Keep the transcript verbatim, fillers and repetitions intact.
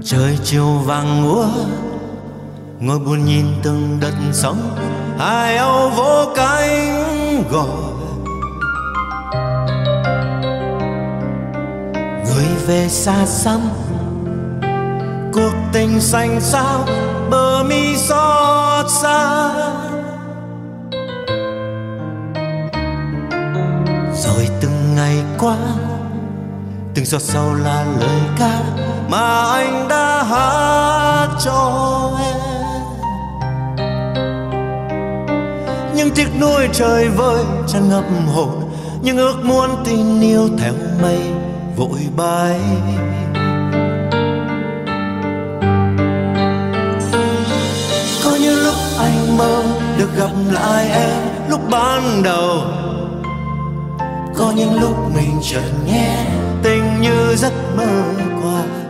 Trời chiều vàng úa, ngồi buồn nhìn từng đất sống, hai âu vỗ cánh gọi. Người về xa xăm, cuộc tình xanh xao, bờ mi xót xa. Rồi từng ngày qua, từng giọt sầu là lời ca mà anh đã hát cho em. Nhưng tiếc nuối trời vơi chẳng ngập hồn, nhưng ước muốn tình yêu theo mây vội bay. Có những lúc anh mơ được gặp lại em lúc ban đầu, có những lúc mình chợt nghe tình như giấc mơ qua.